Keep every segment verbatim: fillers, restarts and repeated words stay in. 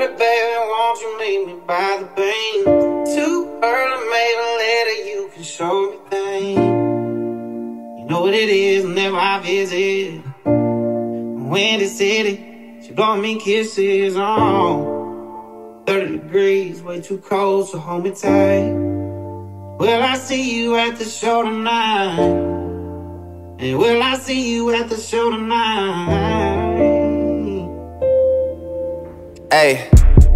thirty, baby, won't you meet me by the bank? Too early, maybe later you can show me things. You know what it is whenever I visit Windy City, she blowin' me kisses on thirty degrees, way too cold, so hold me tight. Will I see you at the show tonight? And will I see you at the show tonight? Hey.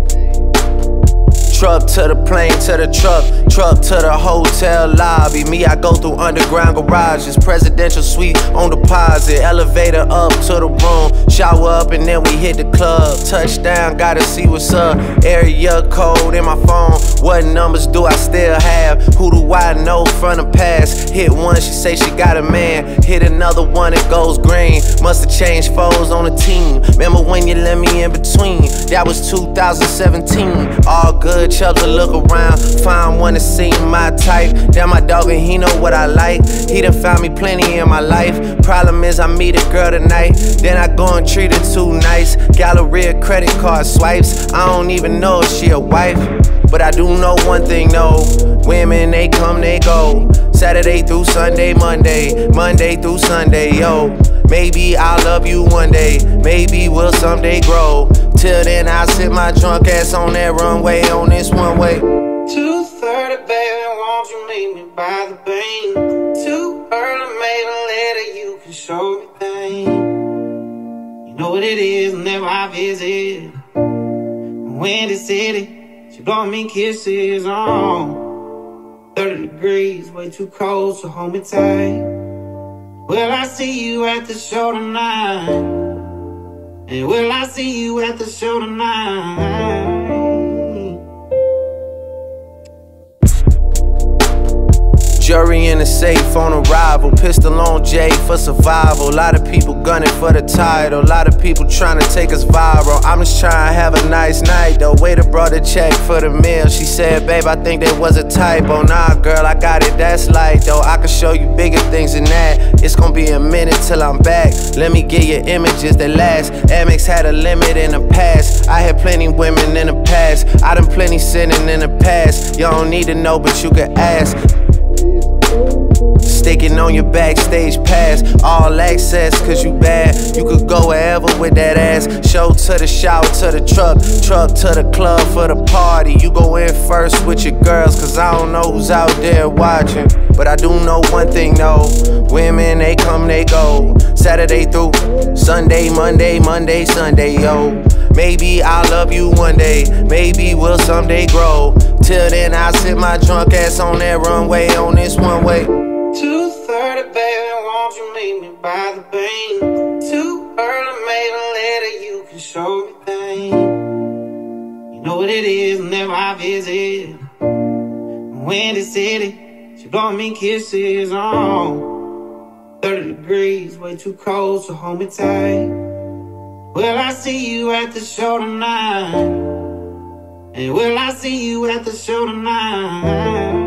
Truck to the plane, to the truck, truck to the hotel lobby. Me, I go through underground garages, presidential suite on deposit, elevator up to the room, shower up and then we hit the club. Touchdown, gotta see what's up. Area code in my phone, what numbers do I still have? Who do I know from the past? Hit one, she say she got a man. Hit another one, it goes green. Must've changed foes on the team. Remember when you let me in between? That was two thousand seventeen. All good. Chubbs to look around, find one to see my type. Damn, my dog and he know what I like. He done found me plenty in my life. Problem is I meet a girl tonight, then I go and treat her too nice. Galleria credit card swipes, I don't even know if she a wife. But I do know one thing, no, women they come, they go. Saturday through Sunday, Monday, Monday through Sunday, yo. Maybe I'll love you one day, maybe we'll someday grow. Till then I'll sit my drunk ass on that runway, on this one way. two thirty, baby, won't you meet me by the bank? Too early, maybe later you can show me things. You know what it is whenever I visit Windy City, she blowin' me kisses on thirty degrees, way too cold, so hold me tight. Will I see you at the show tonight? And will I see you at the show tonight? Jury in the safe on arrival, pistol on J for survival. A lot of people gunning for the title, a lot of people trying to take us viral. I'm just trying to have a nice night though. Waiter brought a check for the meal. She said, babe, I think there was a typo. Nah, girl, I got it, that's light though. I can show you bigger things than that. It's gonna be a minute till I'm back. Let me get you images that last. Amex had a limit in the past. I had plenty women in the past. I done plenty sinning in the past. You don't need to know, but you can ask. Sticking on your backstage pass, all access cause you bad. You could go wherever with that ass. Show to the shower, to the truck, truck to the club for the party. You go in first with your girls cause I don't know who's out there watching. But I do know one thing though, women they come, they go. Saturday through Sunday, Monday, Monday, Sunday, yo. Maybe I'll love you one day, maybe we'll someday grow. Till then I'll sit my drunk ass on that runway, on this one way. two thirty, baby, won't you meet me by the bank? Too early, maybe later you can show me things. You know what it is whenever I visit Windy City, she blowin' me kisses on thirty degrees, way too cold, so hold me tight. Will I see you at the show tonight? And will I see you at the show tonight?